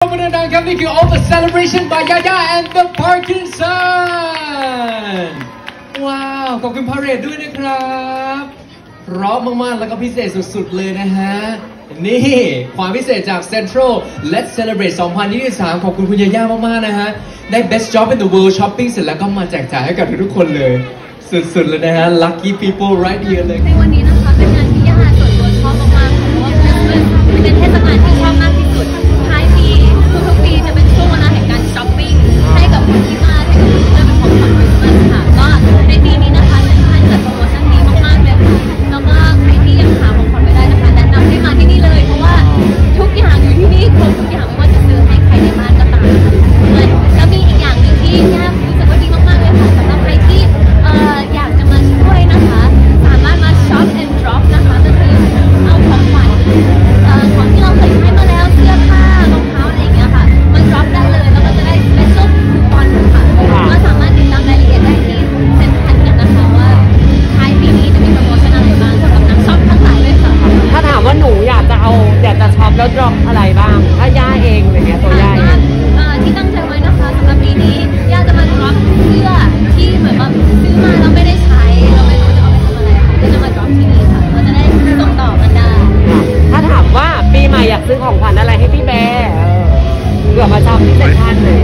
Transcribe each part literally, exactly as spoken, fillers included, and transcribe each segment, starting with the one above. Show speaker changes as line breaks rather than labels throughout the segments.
มือดังๆครับนี่คือ All the Celebration by Yaya and the Parkinson ว้าวขอบคุณพาเรดด้วยนะครับพร้อมมากๆแล้วก็พิเศษสุดๆเลยนะฮะนี่ความพิเศษจาก Central Let's Celebrate สองพันยี่สิบสามขอบคุณคุณยาย่ามากๆนะฮะได้ Best Job in the World Shopping เสร็จแล้วก็มาแจกจ่ายให้กับทุกๆคนเลยสุดๆเลยนะฮะ Lucky people right here เลย
ในวันนี้นะคะเป็นงานที่ย่าส่วนตัวชอบมากๆเพราะว่าเป็นเทศกาลที่ชอบมากที่สุดท้ายปีทุกๆปีจะเป็นช่วงเวลาแห่งการช้อปปิ้งให้กับคนที่มาให้กับเพื่อนเป็นของขวัญคริสต์มาสค่ะก็ในปีนี้นะคะเซ็นทรัลจัดโปรโมชั่นดีมากๆเลยค่ะแล้วก็ใครที่ยังหาของขวัญไม่ได้นะคะแนะนำให้มาที่นี่เลยเพราะว่าทุกอย่างอยู่ที่นี่ครบทุกอย่างไม่ว่าจะซื้อให้ใครในบ้านก็ตามแล้วมีอีกอย่างหนึ่งที่ย่ารู้สึกว่าดีมากๆเลยค่ะสำหรับใครที่อยากจะมาช่วยนะคะสามารถมาช็อป and drop นะคะก็คือเอาของขวัญของที่เราเคยให้มาแล้วเสื้อผ้ารองเท้าอะไรอย่างเงี้ยค่ะมา drop ได้เลยแล้วก็จะได้ special coupon ค่ะก็สามารถติดตามรายละเอียดได้ที่เซ็นทรัลกันนะคะว่าท้ายปีนี้จะมีโปรโมชั่นอะไรบ้างสำหรับนักช็อปทั้งหลายเลยค่ะ
ถ้าถามว่าหนูอยากจะเอาอยากจะช็อปแล้ว drop อะไรบ้างถ้าย่าเองอะไรเงี้ยตัวย่าเอง
ที่ตั้งใจไว้นะคะสำหรับปีนี้ย่าจะมา drop เสื้อที่เหมือนแบบซื้อมาแล้วไม่ได้ใช้เราไม่รู้จะเอาไปทำอะไรค่ะก็จะมา drop ที่นี่ค่ะเราจะได้ส่งต่อกันได้
ถ้าถามว่าปีใหม่อยากซื้อของขวัญอะไรให้พี่แบร์เผื่อมาช็อปที่เซ็นทรัลเลย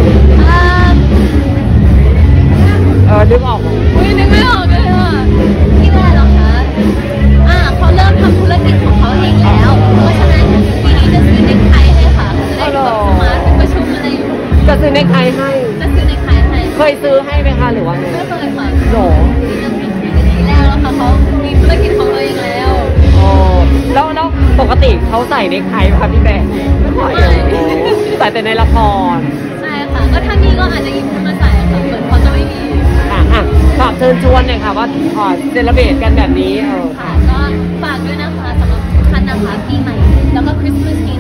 เออนึกออก
อุ้ยนึกไม่ออกเลยอ่ะพี่แบร์หรอคะอ่าเขาเริ่มทำธุรกิจของเขาเองแล้วเพราะฉะนั้นปีนี้จะซื้อเน็กไทให้ค่ะจะได้แบบสมาร์ทเป็นประชุมอะไรอยู่
จะซื้อเน็กไทให้
จะซื้อเน็กไทให้
เคยซื้อให้ไหมคะหรือว่า
ไม่เคยค่ะ
โห
ทีแรกแล้วค่ะเขามีธุรกิจของตัวเองแล้ว
โอ้แล้วแล้วปกติเขาใส่เน็กไทไหมคะพี่แบร์ไม่ใส่ใส่แต่ในละคร
ใช่ค่ะก็ถ้ามีก็อาจจะหยิบขึ้นมาใส่ค่ะเหมือนเขาจะไม่มี
อ่ะอ่ะฝากเชิญชวนหน่อยค่ะว่าขอเซเลบเรตกันแบบนี้เออ
ค่ะก็ฝากด้วยนะคะสำหรับทุกท่านนะคะปีใหม่แล้วก็คริสต์มาส